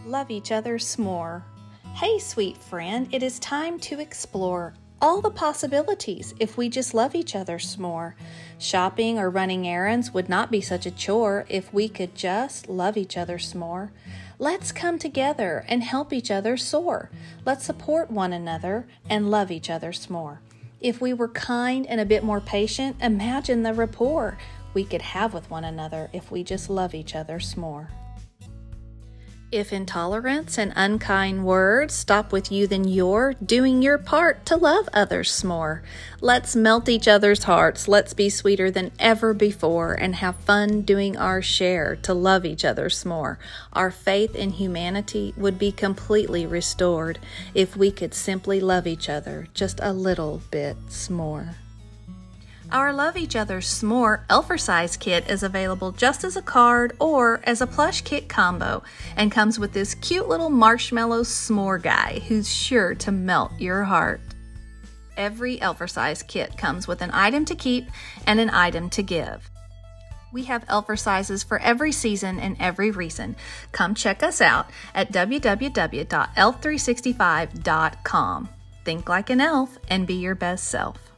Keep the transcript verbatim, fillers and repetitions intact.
Love each other s'more. Hey, sweet friend, it is time to explore all the possibilities if we just love each other s'more. Shopping or running errands would not be such a chore if we could just love each other s'more. Let's come together and help each other soar. Let's support one another and love each other s'more. If we were kind and a bit more patient, imagine the rapport we could have with one another if we just love each other s'more. If intolerance and unkind words stop with you, then you're doing your part to love others s'more. Let's melt each other's hearts. Let's be sweeter than ever before and have fun doing our share to love each other s'more. Our faith in humanity would be completely restored if we could simply love each other just a little bit s'more. Our Love Each Other S'more ELFercise kit is available just as a card or as a plush kit combo and comes with this cute little marshmallow s'more guy who's sure to melt your heart. Every ELFercise kit comes with an item to keep and an item to give. We have ELFercises for every season and every reason. Come check us out at w w w dot elf three sixty-five dot com. Think like an elf and be your best self.